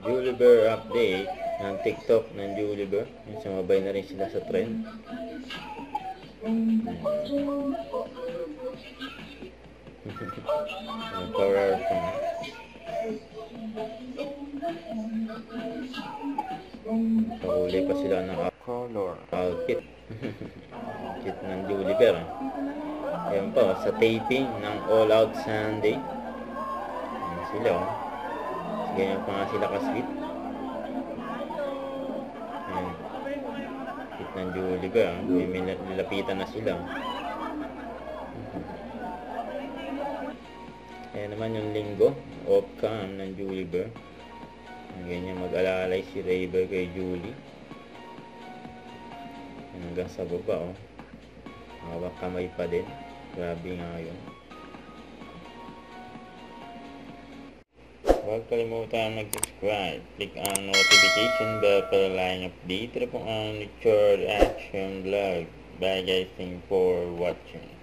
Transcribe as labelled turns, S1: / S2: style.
S1: Juliber update ng TikTok ng Juliber. Sumabay na rin sila sa trend. Power pa. Pahuli pa sila ng color outfit. Kit ng Juliber. Ayan pa, sa taping ng All Out Sunday. Ayan sila, oh. Ganyan pa nga sila ka-sweet. Ayan. Kit ng Juliber, ah. May nilapitan na sila. Ayan naman yung linggo, off-cam ng Juliber. Ganyan mag-alalay si Rayber kay Julie. Ayan, hanggang sa baba, oh. Hawak kamay pa din. Grabe nga yun. Huwag kalimutan mag-subscribe. Click ang notification bell para lang update na po ang Richard Action Vlog. Bye guys, thanks for watching.